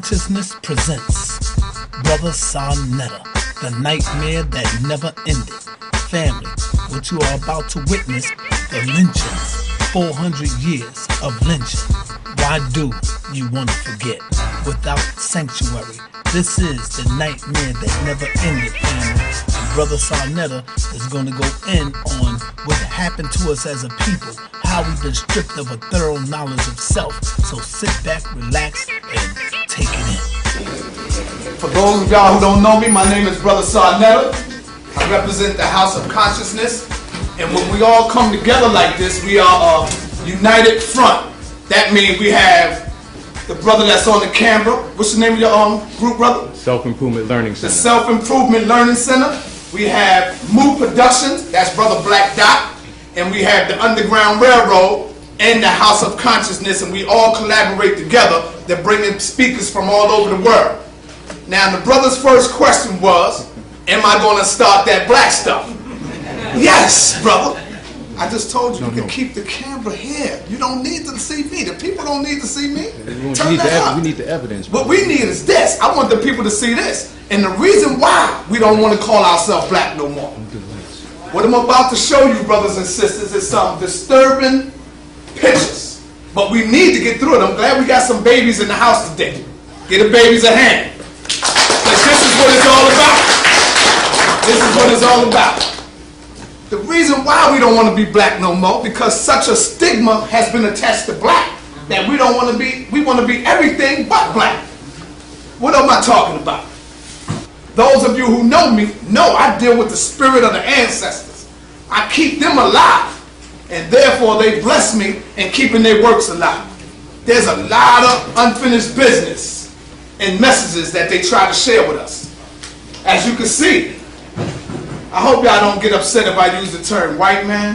Consciousness presents Brother Sarnetta, the nightmare that never ended. Family, what you are about to witness, the lynchings, 400 years of lynching. Why do you want to forget? Without sanctuary, this is the nightmare that never ended, family. And Brother Sarnetta is going to go in on what happened to us as a people, how we've been stripped of a thorough knowledge of self. So sit back, relax, and take it in. For those of y'all who don't know me, my name is Brother Sarnetta. I represent the House of Consciousness. And when we all come together like this, we are a united front. That means we have the brother that's on the camera. What's the name of your group, brother? Self-Improvement Learning Center. The Self-Improvement Learning Center. We have Moo Productions, that's Brother Black Dot. And we have the Underground Railroad and the House of Consciousness. And we all collaborate together to bring in speakers from all over the world. Now, the brother's first question was, am I going to start that black stuff? Yes, brother. I just told you, you can keep the camera here. You don't need to see me. The people don't need to see me. Turn that up. We need the evidence. What we need is this. I want the people to see this. And the reason why we don't want to call ourselves black no more. What I'm about to show you, brothers and sisters, is some disturbing pictures. But we need to get through it. I'm glad we got some babies in the house today. Give the babies a hand. Because this is what it's all about. This is what it's all about. The reason why we don't want to be black no more, because such a stigma has been attached to black that we don't want to be, we want to be everything but black. What am I talking about? Those of you who know me know I deal with the spirit of the ancestors. I keep them alive, and therefore they bless me in keeping their works alive. There's a lot of unfinished business and messages that they try to share with us. As you can see, I hope y'all don't get upset if I use the term white man.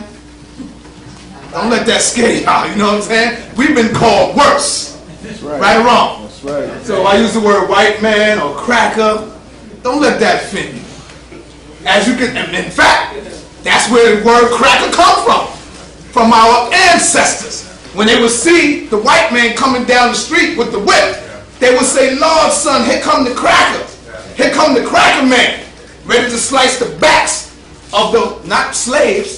Don't let that scare y'all, you know what I'm saying? We've been called worse. That's right. Right or wrong? That's right. So if I use the word white man or cracker, don't let that offend you. As you can, in fact, that's where the word cracker come from our ancestors. When they would see the white man coming down the street with the whip, they would say, Lord, son, here come the cracker. Here come the cracker man. Ready to slice the backs of the, not slaves,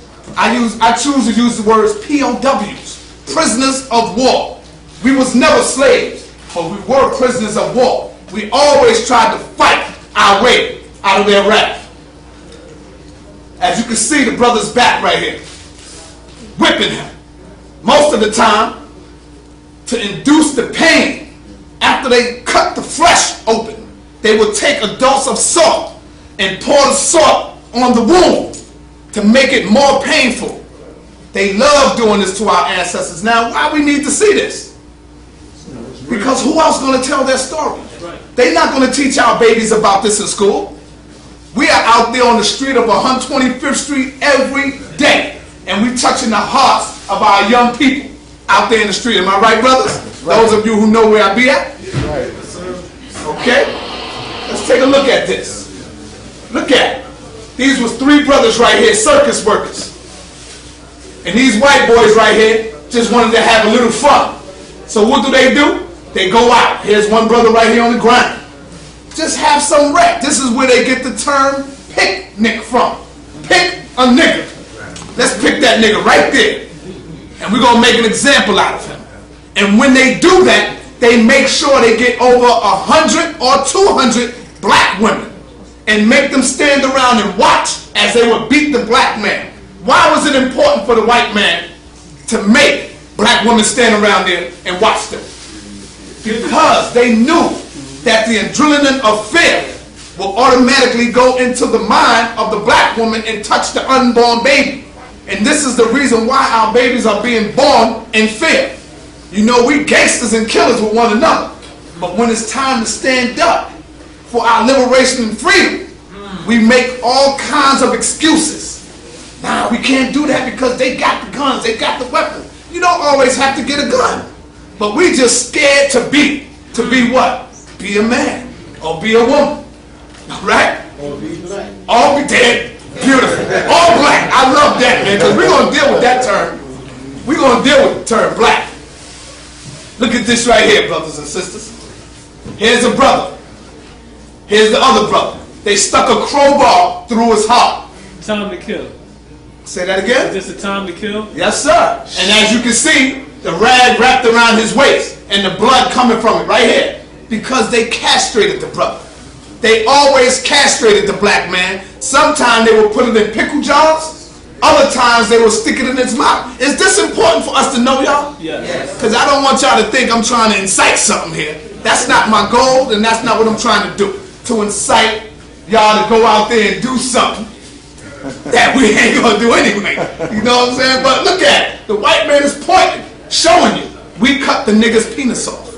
I choose to use the words POWs, prisoners of war. We was never slaves, but we were prisoners of war. We always tried to fight our way out of their wrath. As you can see, the brother's back right here, whipping him. Most of the time, to induce the pain, after they cut the flesh open, they would take a dose of salt and pour the salt on the wound to make it more painful. They love doing this to our ancestors. Now, why we need to see this? Because who else is going to tell their story? They're not going to teach our babies about this in school. We are out there on the street of 125th Street every day, and we're touching the hearts of our young people out there in the street. Am I right, brothers? Those of you who know where I be at? Okay? Let's take a look at this. Look at it. These was three brothers right here, circus workers. And these white boys right here just wanted to have a little fun. So what do? They go out. Here's one brother right here on the ground. Just have some wreck. This is where they get the term picnic from. Pick a nigga. Let's pick that nigga right there. And we're going to make an example out of him. And when they do that, they make sure they get over 100 or 200 black women and make them stand around and watch as they would beat the black man. Why was it important for the white man to make black women stand around there and watch them? Because they knew that the adrenaline of fear will automatically go into the mind of the black woman and touch the unborn baby. And this is the reason why our babies are being born in fear. You know, we gangsters and killers with one another. But when it's time to stand up for our liberation and freedom, we make all kinds of excuses. Nah, we can't do that because they got the guns, they got the weapons. You don't always have to get a gun. But we just scared to be what? Be a man or be a woman. Right? Or be black. All be dead. Beautiful. All black. I love that, man, because we're going to deal with that term. We're going to deal with the term black. Look at this right here, brothers and sisters. Here's a brother. Here's the other brother. They stuck a crowbar through his heart. Time to kill. Say that again? Is this a time to kill? Yes, sir. And as you can see, the rag wrapped around his waist and the blood coming from it right here. Because they castrated the brother. They always castrated the black man. Sometimes they would put it in pickle jars. Other times they will stick it in his mouth. Is this important for us to know, y'all? Yes. Because I don't want y'all to think I'm trying to incite something here. That's not my goal, and that's not what I'm trying to do. To incite y'all to go out there and do something that we ain't going to do anyway. You know what I'm saying? But look at it. The white man is pointing, showing you. We cut the nigga's penis off.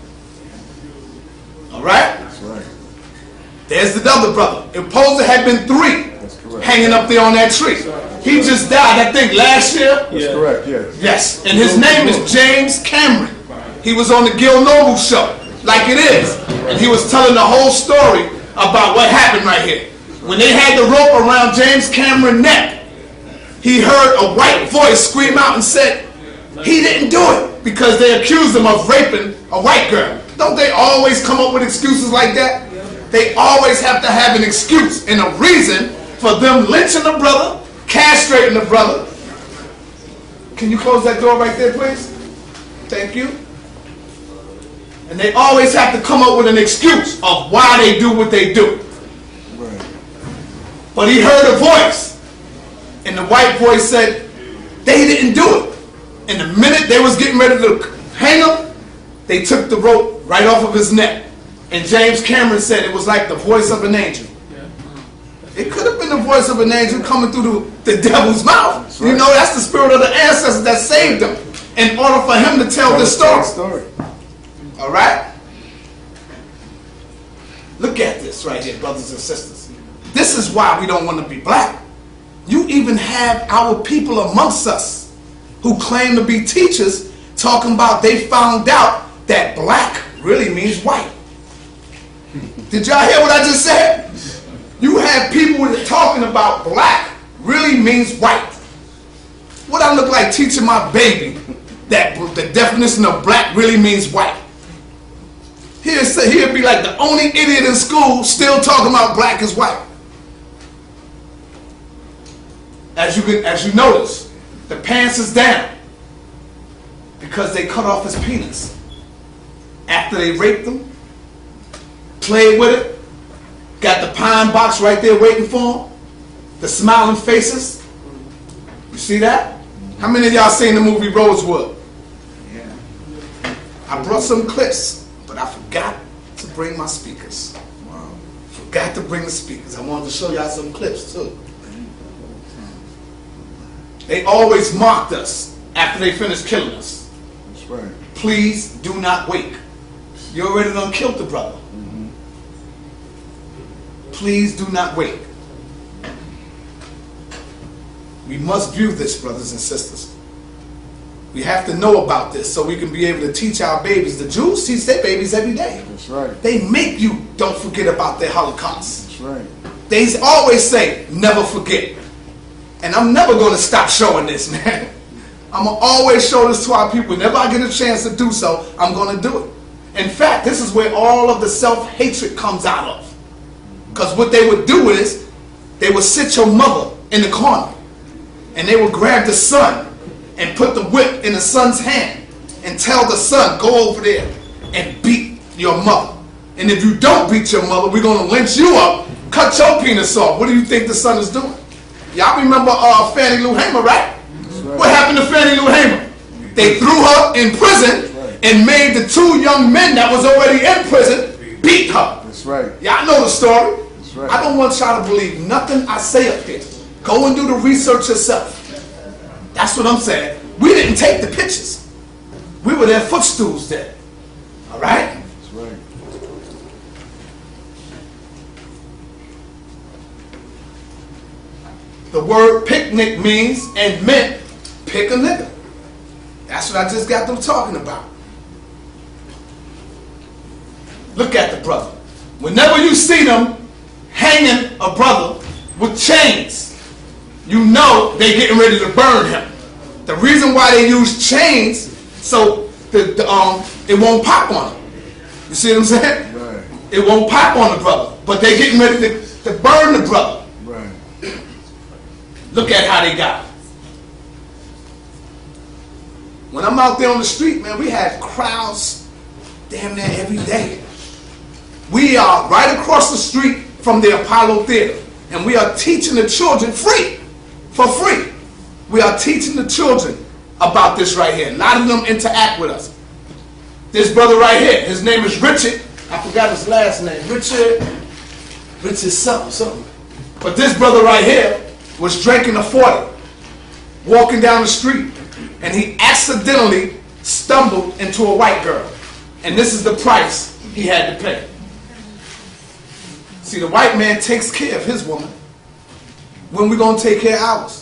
All right? That's right. There's the other brother. It supposed to have been 3 hanging up there on that tree. He just died, I think, last year. That's correct, yes. Yes, and his name is James Cameron. He was on the Gil Noble show, like it is. And he was telling the whole story about what happened right here. When they had the rope around James Cameron's neck, he heard a white voice scream out and said, he didn't do it, because they accused him of raping a white girl. Don't they always come up with excuses like that? They always have to have an excuse and a reason for them lynching the brother, castrating the brother. Can you close that door right there, please? Thank you. And they always have to come up with an excuse of why they do what they do. Right. But he heard a voice, and the white voice said, they didn't do it. And the minute they was getting ready to hang him, they took the rope right off of his neck. And James Cameron said it was like the voice of an angel. It could have been the voice of an angel coming through the devil's mouth. Right. You know, that's the spirit of the ancestors that saved him in order for him to tell the story. All right? Look at this right here, brothers and sisters. This is why we don't want to be black. You even have our people amongst us who claim to be teachers talking about they found out that black really means white. Did y'all hear what I just said? You have people talking about black really means white. What I look like teaching my baby that the definition of black really means white. He'll be like the only idiot in school still talking about black is white. As you notice, the pants is down because they cut off his penis. After they raped him, played with it, got the pine box right there waiting for him, the smiling faces. You see that? How many of y'all seen the movie Rosewood? Yeah. I brought some clips, but I forgot to bring my speakers. Wow. Forgot to bring the speakers. I wanted to show y'all some clips too. They always mocked us after they finished killing us. That's right. Please do not wake. You already done killed the brother. Mm-hmm. Please do not wake. We must view this, brothers and sisters. We have to know about this so we can be able to teach our babies. The Jews teach their babies every day. That's right. They make you don't forget about their Holocaust. That's right. They always say, never forget. And I'm never going to stop showing this, man. I'm going to always show this to our people. Whenever I get a chance to do so, I'm going to do it. In fact, this is where all of the self-hatred comes out of. Because what they would do is, they would sit your mother in the corner, and they would grab the son and put the whip in the son's hand and tell the son, go over there and beat your mother. And if you don't beat your mother, we're going to lynch you up, cut your penis off. What do you think the son is doing? Y'all remember Fannie Lou Hamer, right? What happened to Fannie Lou Hamer? They threw her in prison and made the two young men that was already in prison beat her. That's right. Y'all know the story. That's right. I don't want y'all to believe nothing I say up here. Go and do the research yourself. That's what I'm saying. We didn't take the pictures. We were their footstools there. All right? That's right. The word picnic means and meant pick a nigga. That's what I just got them talking about. Look at the brother. Whenever you see them hanging a brother with chains, you know they're getting ready to burn him. The reason why they use chains so it won't pop on him. You see what I'm saying? Right. It won't pop on the brother, but they getting ready to burn the brother. Right. Look at how they got him. When I'm out there on the street, man, we had crowds damn near every day. We are right across the street from the Apollo Theater, and we are teaching the children for free. We are teaching the children about this right here. A lot of them interact with us. This brother right here, his name is Richard. I forgot his last name. Richard something. But this brother right here was drinking a 40, walking down the street, and he accidentally stumbled into a white girl. And this is the price he had to pay. See, the white man takes care of his woman. When we gonna take care of ours?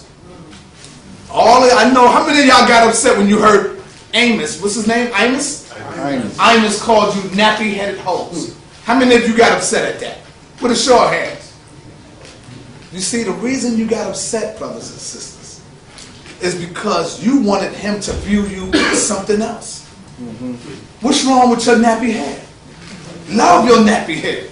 I know, how many of y'all got upset when you heard Amos, what's his name, Amos? Amos called you nappy-headed hoes. How many of you got upset at that? With a show of hands. You see, the reason you got upset, brothers and sisters, is because you wanted him to view you as something else. What's wrong with your nappy head? Love your nappy head.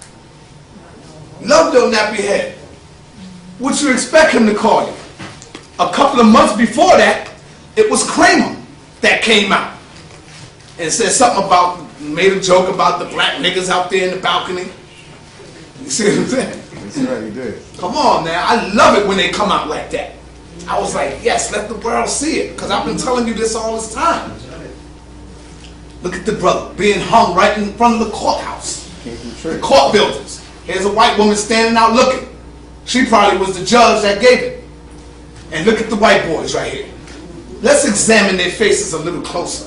Love your nappy head. What you expect him to call you? A couple of months before that, it was Kramer that came out and said something about, made a joke about the black niggas out there in the balcony. You see what I'm saying? That's right, he did. Come on now, I love it when they come out like that. I was like, yes, let the world see it, because I've been telling you this all this time. Look at the brother being hung right in front of the courthouse, the court buildings. Here's a white woman standing out looking. She probably was the judge that gave it. And look at the white boys right here. Let's examine their faces a little closer.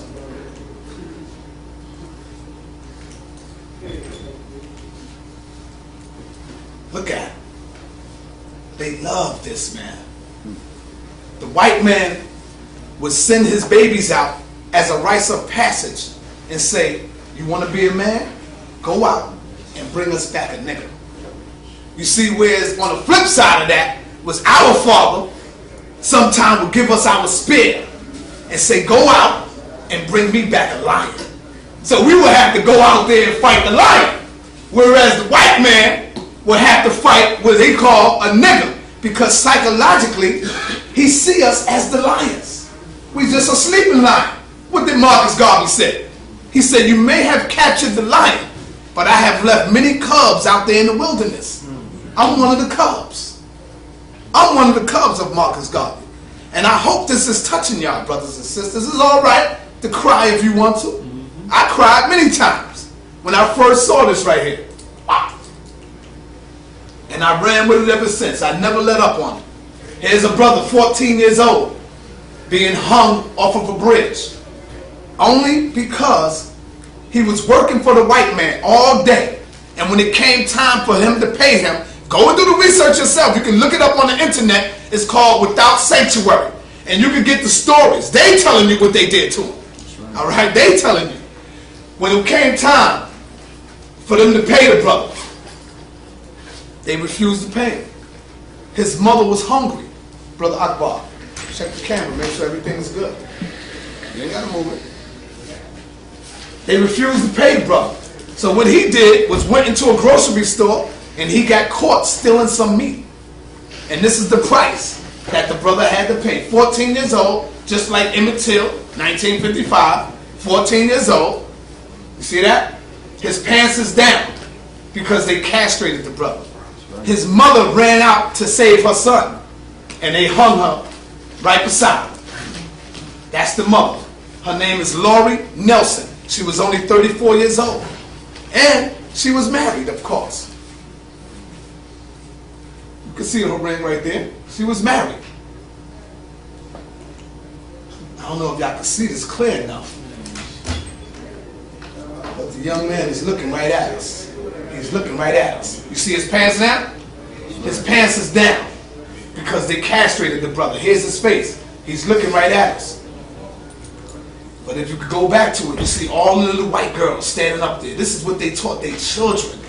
Look at them. They love this man. The white man would send his babies out as a rites of passage and say, you want to be a man? Go out and bring us back a nigga. You see, whereas on the flip side of that was our father sometimes would give us our spear and say, go out and bring me back a lion. So we would have to go out there and fight the lion. Whereas the white man would have to fight what they call a nigger, because psychologically he see us as the lions. We just a sleeping lion. What did Marcus Garvey say? He said, you may have captured the lion, but I have left many cubs out there in the wilderness. I'm one of the cubs. I'm one of the cubs of Marcus Garvey. And I hope this is touching y'all, brothers and sisters. It's all right to cry if you want to. I cried many times when I first saw this right here. Wow. And I ran with it ever since. I never let up on it. Here's a brother, 14 years old, being hung off of a bridge. Only because he was working for the white man all day. And when it came time for him to pay him, go and do the research yourself. You can look it up on the internet. It's called Without Sanctuary. And you can get the stories. They telling you what they did to him. Right. All right? They telling you. When it came time for them to pay the brother, they refused to pay him. His mother was hungry. Brother Akbar, check the camera. Make sure everything's good. You ain't got to move it. They refused to pay the brother. So what he did was went into a grocery store and he got caught stealing some meat. And this is the price that the brother had to pay. 14 years old, just like Emmett Till, 1955, 14 years old. You see that? His pants is down because they castrated the brother. His mother ran out to save her son and they hung her right beside him. That's the mother. Her name is Laurie Nelson. She was only 34 years old. And she was married, of course. You can see her ring right there. She was married. I don't know if y'all can see this clear enough. But the young man is looking right at us. He's looking right at us. You see his pants now? His pants is down because they castrated the brother. Here's his face. He's looking right at us. But if you could go back to it, you see all the little white girls standing up there. This is what they taught their children.